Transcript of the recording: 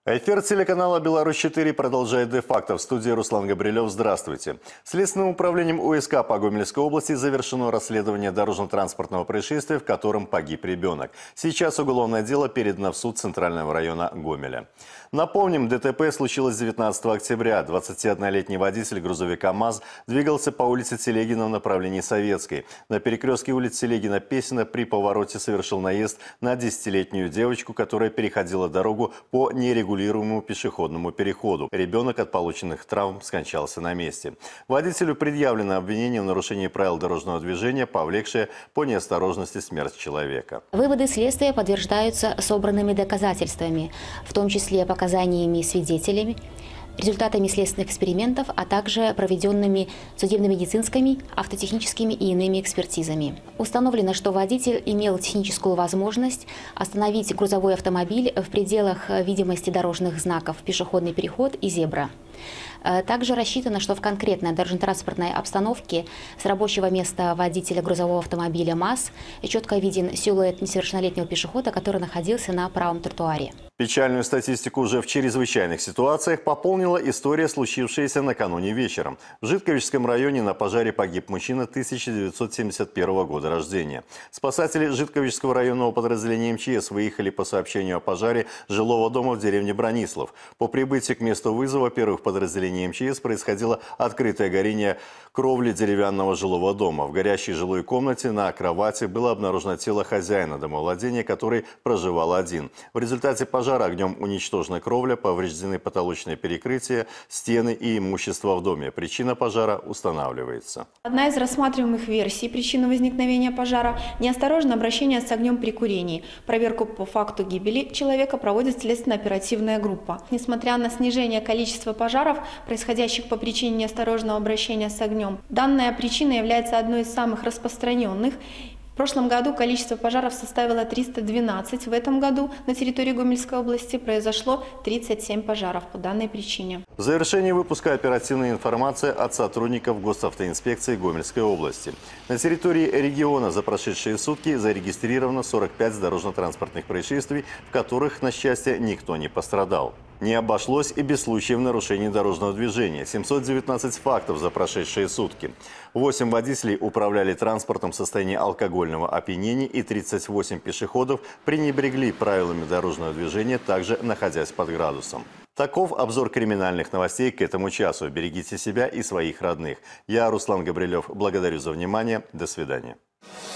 Эфир телеканала «Беларусь-4» продолжает де-факто. В студии Руслан Габрилев. Здравствуйте. Следственным управлением УСК по Гомельской области завершено расследование дорожно-транспортного происшествия, в котором погиб ребенок. Сейчас уголовное дело передано в суд Центрального района Гомеля. Напомним, ДТП случилось 19 октября. 21-летний водитель грузовика МАЗ двигался по улице Телегина в направлении Советской. На перекрестке улиц Телегина-Песина при повороте совершил наезд на 10-летнюю девочку, которая переходила дорогу по нерегулируемому пешеходному переходу. Ребенок от полученных травм скончался на месте. Водителю предъявлено обвинение в нарушении правил дорожного движения, повлекшее по неосторожности смерть человека. Выводы следствия подтверждаются собранными доказательствами, в том числе показаниями свидетелями, результатами следственных экспериментов, а также проведенными судебно-медицинскими, автотехническими и иными экспертизами. Установлено, что водитель имел техническую возможность остановить грузовой автомобиль в пределах видимости дорожных знаков «Пешеходный переход» и «Зебра». Также рассчитано, что в конкретной дорожно-транспортной обстановке с рабочего места водителя грузового автомобиля МАЗ четко виден силуэт несовершеннолетнего пешехода, который находился на правом тротуаре. Печальную статистику уже в чрезвычайных ситуациях пополнила история, случившаяся накануне вечером. В Житковичском районе на пожаре погиб мужчина 1971 года рождения. Спасатели Житковичского районного подразделения МЧС выехали по сообщению о пожаре жилого дома в деревне Бронислав. По прибытии к месту вызова первых подразделений МЧС происходило открытое горение кровли деревянного жилого дома. В горящей жилой комнате на кровати было обнаружено тело хозяина домовладения, который проживал один. В результате пожара огнем уничтожена кровля, повреждены потолочные перекрытия, стены и имущество в доме. Причина пожара устанавливается. Одна из рассматриваемых версий причины возникновения пожара – неосторожное обращение с огнем при курении. Проверку по факту гибели человека проводит следственно-оперативная группа. Несмотря на снижение количества пожаров, происходящих по причине неосторожного обращения с огнем, данная причина является одной из самых распространенных. В прошлом году количество пожаров составило 312. В этом году на территории Гомельской области произошло 37 пожаров по данной причине. В завершении выпуска оперативная информация от сотрудников госавтоинспекции Гомельской области. На территории региона за прошедшие сутки зарегистрировано 45 дорожно-транспортных происшествий, в которых, на счастье, никто не пострадал. Не обошлось и без случаев нарушений дорожного движения. 719 фактов за прошедшие сутки. 8 водителей управляли транспортом в состоянии алкогольного опьянения и 38 пешеходов пренебрегли правилами дорожного движения, также находясь под градусом. Таков обзор криминальных новостей к этому часу. Берегите себя и своих родных. Я, Руслан Габрилев, благодарю за внимание. До свидания.